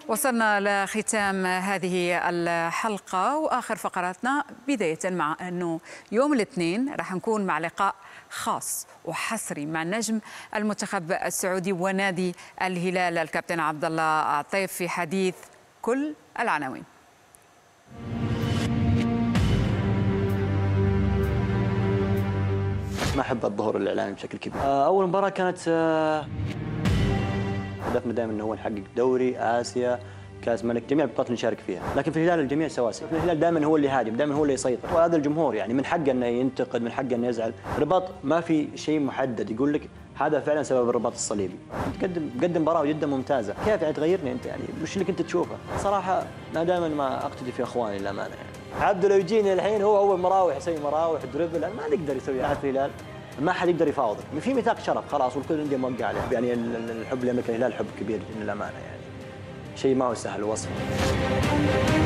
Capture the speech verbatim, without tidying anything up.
وصلنا لختام هذه الحلقة وآخر فقراتنا، بداية مع أنه يوم الاثنين راح نكون مع لقاء خاص وحصري مع نجم المنتخب السعودي ونادي الهلال الكابتن عبد الله عطيف في حديث كل العناوين. ما أحب الظهور الإعلامي بشكل كبير. أول مباراة كانت هدفنا دائما أنه هو نحقق دوري آسيا كاس ملك، جميع البطولات نشارك فيها، لكن في الهلال الجميع سواسية. الهلال دائما هو اللي هاجم، دائما هو اللي يسيطر، وهذا الجمهور يعني من حقه انه ينتقد، من حقه انه يزعل. الرباط ما في شيء محدد يقول لك هذا فعلا سبب الرباط الصليبي. تقدم قدم مباراه جدا ممتازه، كيف يعني تغيرني انت؟ يعني وش اللي كنت تشوفه؟ صراحه انا دائما ما اقتدي في اخواني للامانه. يعني عبده لو يجيني الحين هو اول مراوح يسوي مراوح دربل، ما نقدر يسوي احد في الهلال، ما حد يقدر يفاوضك، في ميثاق شرف خلاص والكل عنده موقع عليه. يعني الحب لامريكا الهلال حب كبير للامانه، يعني شيء ما هو سهل وصفه.